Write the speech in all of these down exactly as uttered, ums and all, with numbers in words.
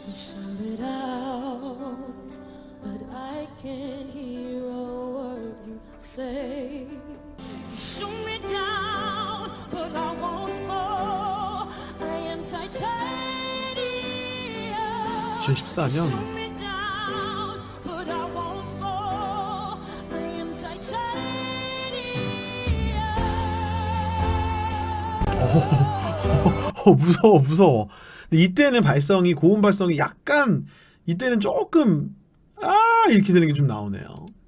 Shout it out, but I can't hear a word you say. You shoot me down, but I won't fall. I am titanium. 이천십사 년 Shoot me down, but I won't fall. I am titanium. 어, 무서워 무서워. 근데 이때는 발성이 고음 발성이 약간 이때는 조금 아 이렇게 되는 게 좀 나오네요.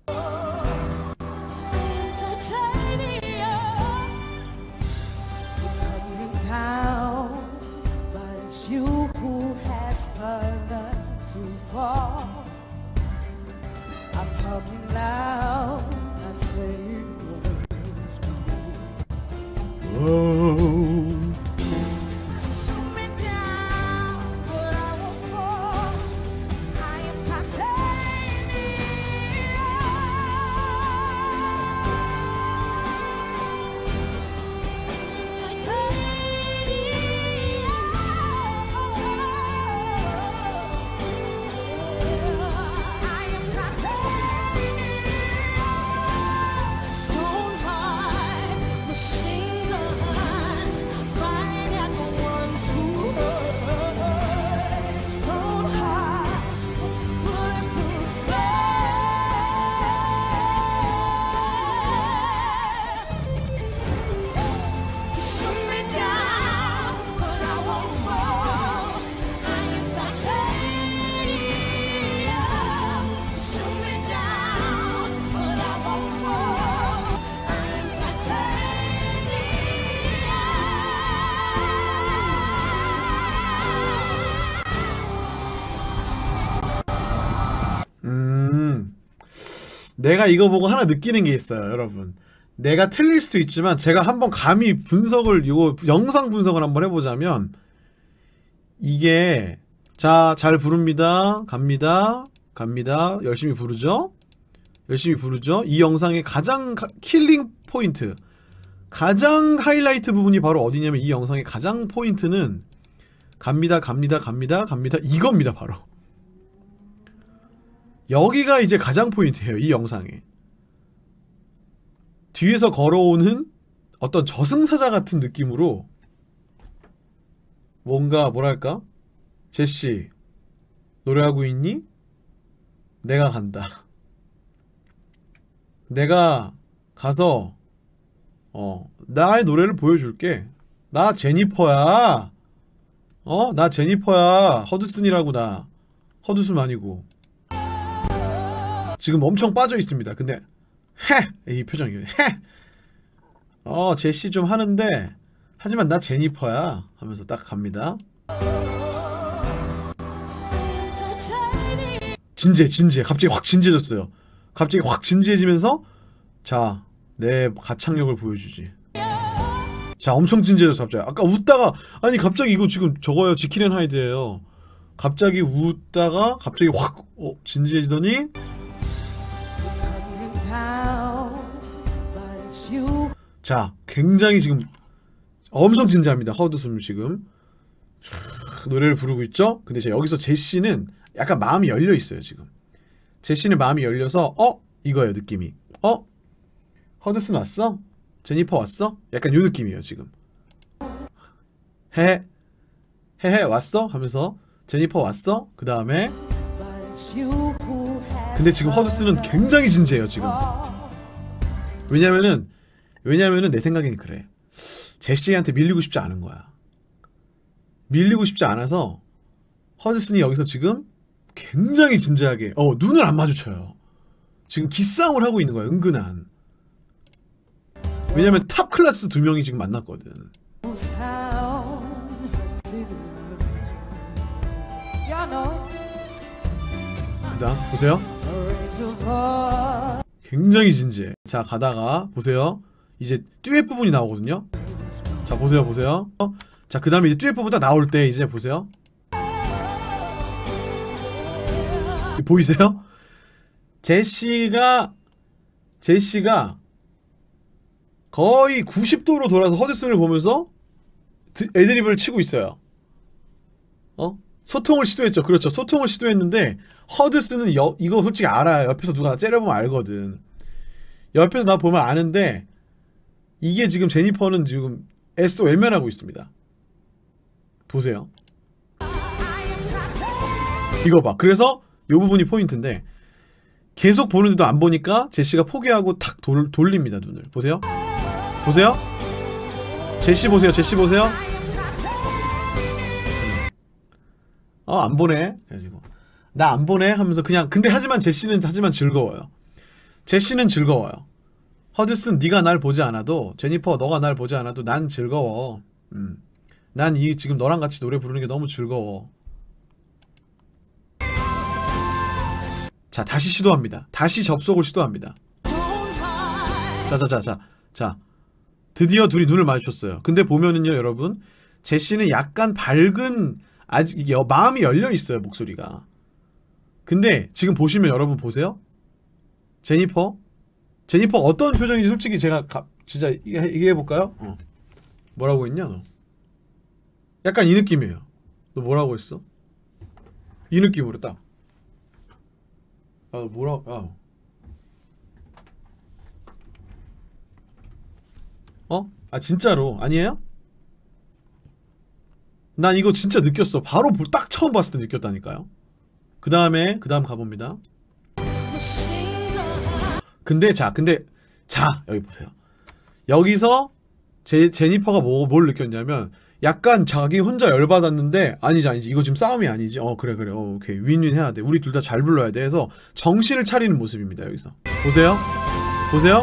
오. 음, 내가 이거 보고 하나 느끼는 게 있어요, 여러분. 내가 틀릴 수도 있지만 제가 한번 감히 분석을, 이거 영상 분석을 한번 해보자면 이게 자, 잘 부릅니다. 갑니다. 갑니다. 열심히 부르죠? 열심히 부르죠? 이 영상의 가장 가, 킬링 포인트, 가장 하이라이트 부분이 바로 어디냐면 이 영상의 가장 포인트는 갑니다, 갑니다, 갑니다, 갑니다 이겁니다, 바로. 여기가 이제 가장 포인트예요, 이 영상에. 뒤에서 걸어오는 어떤 저승사자 같은 느낌으로 뭔가 뭐랄까? 제시 노래하고 있니? 내가 간다. 내가 가서 어 나의 노래를 보여줄게. 나 제니퍼야. 어? 나 제니퍼야. 허드슨이라고. 나 허드슨 아니고. 지금 엄청 빠져 있습니다. 근데 헤! 이 표정이에요. 헤! 어 제시 좀 하는데 하지만 나 제니퍼야 하면서 딱 갑니다. 진지해 진지해. 갑자기 확 진지해졌어요. 갑자기 확 진지해지면서 자, 내 가창력을 보여주지. 자, 엄청 진지해졌어 갑자기. 아까 웃다가 아니 갑자기 이거 지금 저거요, 지킬 앤 하이드예요. 갑자기 웃다가 갑자기 확 어, 진지해지더니 자, 굉장히 지금 엄청 진지합니다. 허드슨 지금 노래를 부르고 있죠? 근데 제가 여기서 제시는 약간 마음이 열려있어요. 지금 제시는 마음이 열려서 어? 이거예요, 느낌이. 어? 허드슨 왔어? 제니퍼 왔어? 약간 요 느낌이에요 지금. 헤헤 헤헤 왔어? 하면서 제니퍼 왔어? 그 다음에 근데 지금 허드슨은 굉장히 진지해요 지금. 왜냐면은 왜냐면은 내 생각엔 그래. 제시한테 밀리고 싶지 않은 거야. 밀리고 싶지 않아서 허드슨이 여기서 지금 굉장히 진지하게 어 눈을 안 마주쳐요. 지금 기싸움을 하고 있는 거야, 은근한. 왜냐면 탑 클래스 두 명이 지금 만났거든. 그다음 보세요. 굉장히 진지해. 자, 가다가 보세요. 이제 듀엣 부분이 나오거든요. 자, 보세요, 보세요. 어? 자, 그 다음에 이제 듀엣 부분 딱 나올 때 이제 보세요. 보이세요? 제시가 제시가 거의 구십 도로 돌아서 허드슨을 보면서 애드리브를 치고 있어요. 어? 소통을 시도했죠. 그렇죠. 소통을 시도했는데 허드슨은 여, 이거 솔직히 알아요. 옆에서 누가 째려보면 알거든. 옆에서 나 보면 아는데 이게 지금 제니퍼는 지금 애써 외면하고 있습니다. 보세요. 이거 봐. 그래서 요 부분이 포인트인데 계속 보는데도 안 보니까 제시가 포기하고 탁 돌, 돌립니다. 눈을. 보세요. 보세요. 제시 보세요. 제시 보세요. 어, 안 보네. 그래가지고 나 안 보네 하면서 그냥 근데 하지만 제시는 하지만 즐거워요. 제시는 즐거워요. 허드슨 네가 날 보지 않아도 제니퍼 너가 날 보지 않아도 난 즐거워. 음. 난 이 지금 너랑 같이 노래 부르는 게 너무 즐거워. 자, 다시 시도합니다. 다시 접속을 시도합니다. 자자자자 자, 자. 드디어 둘이 눈을 마주쳤어요. 근데 보면은요 여러분 제시는 약간 밝은 아직 이게 마음이 열려 있어요 목소리가. 근데 지금 보시면 여러분 보세요. 제니퍼 제니퍼 어떤 표정인지 솔직히 제가 가, 진짜 얘기해 볼까요? 어. 뭐라고 했냐 너? 약간 이 느낌이에요. 너 뭐라고 했어? 이 느낌으로 딱. 아 뭐라? 아. 어? 아 진짜로 아니에요? 난 이거 진짜 느꼈어. 바로 딱 처음 봤을 때 느꼈다니까요. 그 다음에 그 다음 가봅니다. 근데 자 근데 자 여기 보세요. 여기서 제, 제니퍼가 뭐, 뭘 느꼈냐면 약간 자기 혼자 열받았는데 아니지 아니지 이거 지금 싸움이 아니지. 어 그래 그래 어, 오케이 윈윈 해야 돼. 우리 둘 다 잘 불러야 돼 해서 정신을 차리는 모습입니다. 여기서 보세요. 보세요.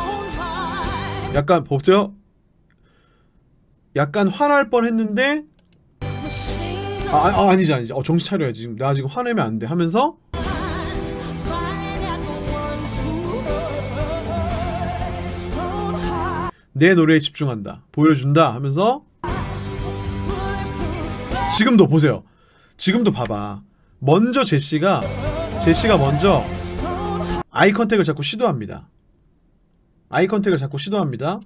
약간 보세요. 약간 화날 뻔했는데 아, 아 아니지 아니지 어 정신 차려야지. 지금 나 지금 화내면 안 돼 하면서 내 노래에 집중한다 보여준다 하면서 지금도 보세요. 지금도 봐봐. 먼저 제시가 제시가 먼저 아이 컨택을 자꾸 시도합니다. 아이 컨택을 자꾸 시도합니다.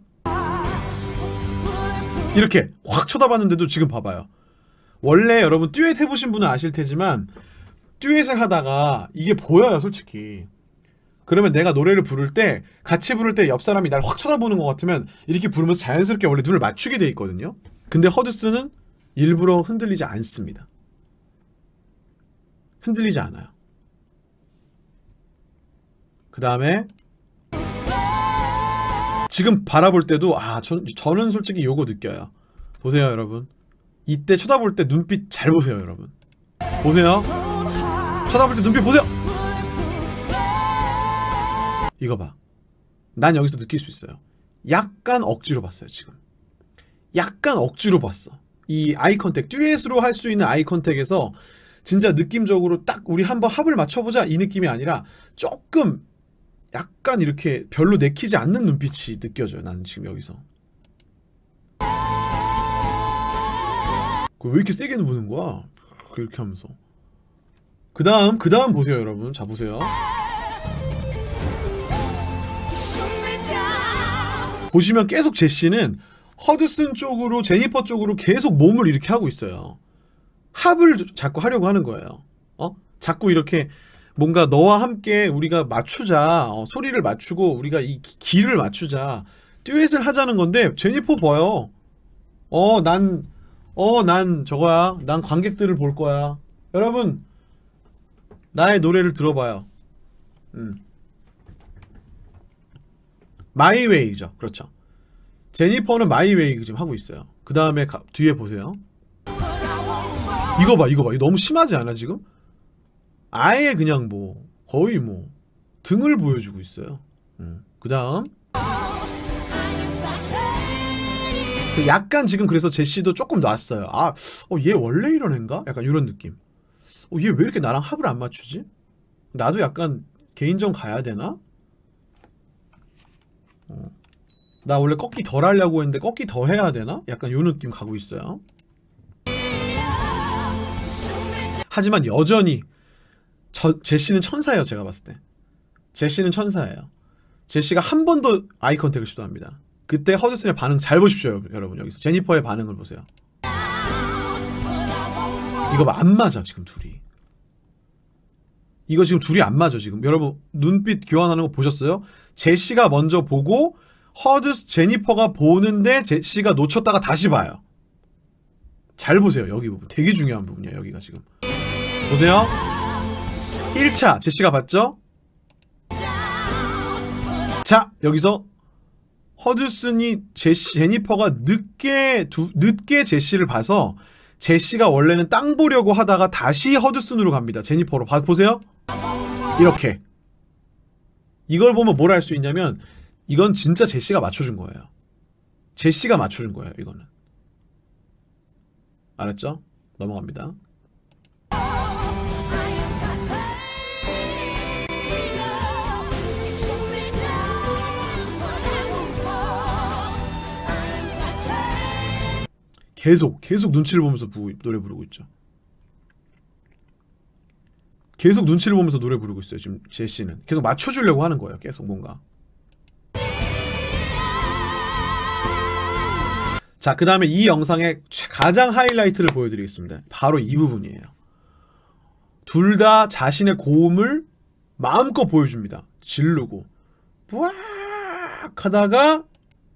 이렇게 확 쳐다봤는데도 지금 봐봐요. 원래 여러분 듀엣 해보신 분은 아실 테지만 듀엣을 하다가 이게 보여요 솔직히. 그러면 내가 노래를 부를 때 같이 부를 때 옆 사람이 날 확 쳐다보는 것 같으면 이렇게 부르면서 자연스럽게 원래 눈을 맞추게 돼 있거든요. 근데 허드슨은 일부러 흔들리지 않습니다. 흔들리지 않아요. 그 다음에 지금 바라볼 때도 아 저, 저는 솔직히 요거 느껴요. 보세요 여러분. 이때 쳐다볼 때 눈빛 잘 보세요 여러분. 보세요. 쳐다볼 때 눈빛 보세요. 이거 봐. 난 여기서 느낄 수 있어요. 약간 억지로 봤어요 지금. 약간 억지로 봤어. 이 아이 컨택 듀엣으로 할 수 있는 아이 컨택에서 진짜 느낌적으로 딱 우리 한번 합을 맞춰보자 이 느낌이 아니라 조금 약간 이렇게 별로 내키지 않는 눈빛이 느껴져요. 나는 지금 여기서. 왜 이렇게 세게 보는 거야? 그렇게 하면서. 그 다음 그 다음 보세요 여러분. 자 보세요. 보시면 계속 제시는 허드슨 쪽으로 제니퍼 쪽으로 계속 몸을 이렇게 하고 있어요. 합을 자꾸 하려고 하는 거예요. 어? 자꾸 이렇게 뭔가 너와 함께 우리가 맞추자. 어, 소리를 맞추고 우리가 이 기를 맞추자. 듀엣을 하자는 건데 제니퍼 봐요. 어, 난 어, 난 저거야. 난 관객들을 볼 거야. 여러분 나의 노래를 들어봐요. 음. 마이웨이죠. 그렇죠. 제니퍼는 마이웨이 지금 하고 있어요. 그 다음에 뒤에 보세요. 이거 봐 이거 봐. 이거 너무 심하지 않아 지금? 아예 그냥 뭐 거의 뭐 등을 보여주고 있어요. 음. 그 다음 약간 지금 그래서 제시도 조금 놨어요. 아, 어, 얘 원래 이런 애인가? 약간 이런 느낌. 어, 얘 왜 이렇게 나랑 합을 안 맞추지? 나도 약간 개인전 가야 되나? 어. 나 원래 꺾기 덜 하려고 했는데 꺾기 더 해야 되나? 약간 요 느낌 가고 있어요. 하지만 여전히 저, 제시는 천사예요. 제가 봤을 때 제시는 천사예요. 제시가 한 번 더 아이 컨택을 시도합니다. 그때 허드슨의 반응 잘 보십시오 여러분. 여기서 제니퍼의 반응을 보세요. 이거 봐, 안 맞아 지금 둘이. 이거 지금 둘이 안 맞아 지금. 여러분 눈빛 교환하는 거 보셨어요? 제시가 먼저 보고 허드스 제니퍼가 보는데 제시가 놓쳤다가 다시 봐요. 잘 보세요. 여기 부분 되게 중요한 부분이야. 여기가 지금 보세요. 일 차 제시가 봤죠? 자 여기서 허드슨이 제시, 제니퍼가 늦게 두, 늦게 제시를 봐서 제시가 원래는 땅 보려고 하다가 다시 허드슨으로 갑니다. 제니퍼로. 봐, 보세요. 이렇게. 이걸 보면 뭘 알 수 있냐면 이건 진짜 제시가 맞춰준 거예요. 제시가 맞춰준 거예요. 이거는. 알았죠? 넘어갑니다. 계속 계속 눈치를 보면서 부, 노래 부르고 있죠. 계속 눈치를 보면서 노래 부르고 있어요. 지금 제시는 계속 맞춰주려고 하는 거예요. 계속 뭔가. 자, 그 다음에 이 영상의 가장 하이라이트를 보여드리겠습니다. 바로 이 부분이에요. 둘 다 자신의 고음을 마음껏 보여줍니다. 지르고 뿌악 하다가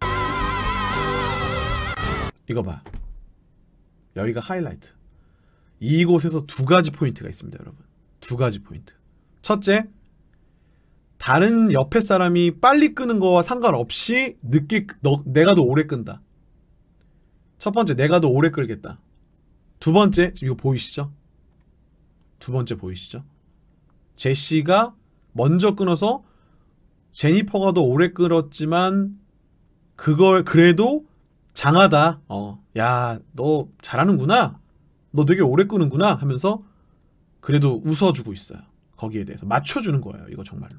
이거 봐. 여기가 하이라이트. 이곳에서 두 가지 포인트가 있습니다. 여러분. 두 가지 포인트. 첫째, 다른 옆에 사람이 빨리 끄는 거와 상관없이 늦게 너, 내가 더 오래 끈다. 첫 번째, 내가 더 오래 끌겠다. 두 번째, 지금 이거 보이시죠? 두 번째 보이시죠? 제시가 먼저 끊어서 제니퍼가 더 오래 끌었지만 그걸 그래도 장하다. 어, 야, 너 잘하는구나. 너 되게 오래 끄는구나 하면서 그래도 웃어주고 있어요. 거기에 대해서 맞춰주는 거예요. 이거 정말로.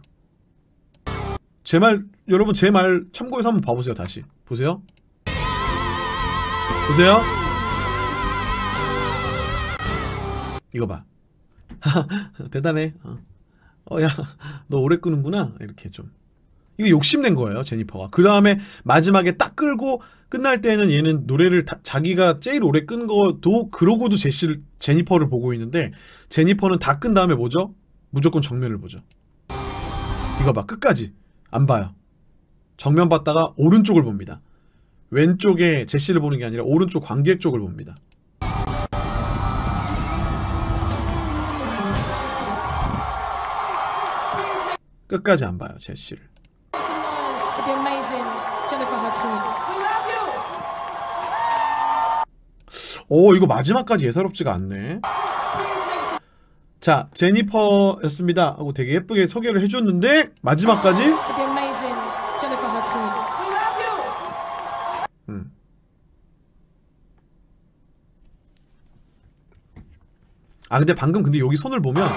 제 말, 여러분 제 말 참고해서 한번 봐보세요. 다시 보세요. 보세요. 이거 봐. 대단해. 어, 어 야, 너 오래 끄는구나. 이렇게 좀. 이거 욕심낸 거예요. 제니퍼가. 그 다음에 마지막에 딱 끌고 끝날 때는 얘는 노래를 다, 자기가 제일 오래 끈 것도 그러고도 제시를 제니퍼를 보고 있는데 제니퍼는 다 끈 다음에 뭐죠? 무조건 정면을 보죠. 이거 봐. 끝까지 안 봐요. 정면 봤다가 오른쪽을 봅니다. 왼쪽에 제시를 보는 게 아니라 오른쪽 관객 쪽을 봅니다. 끝까지 안 봐요. 제시를. 오, 이거 마지막까지 예사롭지가 않네. 자, 제니퍼였습니다 하고 되게 예쁘게 소개를 해줬는데 마지막까지 음. 아 근데 방금 근데 여기 손을 보면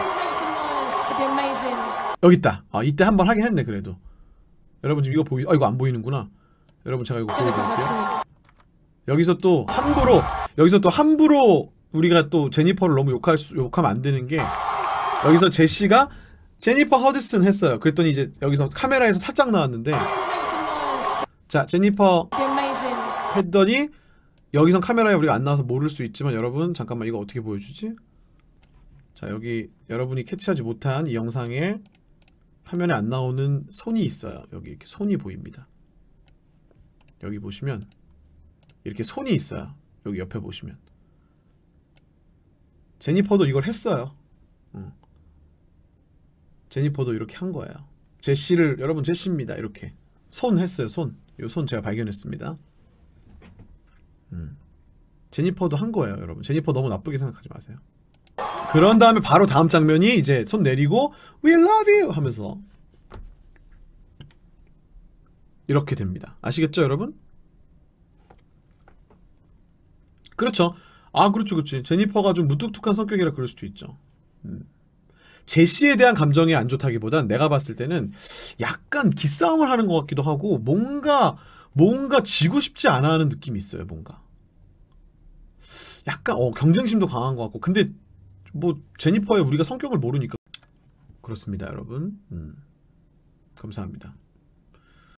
여기 있다. 아 이때 한번 하긴 했네. 그래도 여러분 지금 이거 보이.. 아 이거 안 보이는구나. 여러분 제가 이거 보여드릴게요. 여기서 또 함부로 여기서 또 함부로 우리가 또 제니퍼를 너무 욕할 수, 욕하면 안 되는 게 여기서 제시가 제니퍼 허드슨 했어요. 그랬더니 이제 여기서 카메라에서 살짝 나왔는데 자 제니퍼 했더니 여기선 카메라에 우리가 안 나와서 모를 수 있지만 여러분 잠깐만 이거 어떻게 보여주지? 자 여기 여러분이 캐치하지 못한 이 영상에 화면에 안 나오는 손이 있어요. 여기 이렇게 손이 보입니다. 여기 보시면 이렇게 손이 있어요. 여기 옆에 보시면 제니퍼도 이걸 했어요. 응. 제니퍼도 이렇게 한 거예요. 제시를 여러분 제시입니다. 이렇게 손 했어요. 손. 이 손 제가 발견했습니다. 음. 제니퍼도 한 거예요. 여러분 제니퍼 너무 나쁘게 생각하지 마세요. 그런 다음에 바로 다음 장면이 이제 손 내리고 We love you 하면서 이렇게 됩니다. 아시겠죠 여러분? 그렇죠. 아 그렇죠 그렇지. 제니퍼가 좀 무뚝뚝한 성격이라 그럴 수도 있죠. 음. 제시에 대한 감정이 안 좋다기보단 내가 봤을 때는 약간 기싸움을 하는 것 같기도 하고 뭔가 뭔가 지고 싶지 않아 하는 느낌이 있어요. 뭔가 약간 어 경쟁심도 강한 것 같고 근데 뭐 제니퍼의 우리가 성격을 모르니까 그렇습니다 여러분. 음. 감사합니다.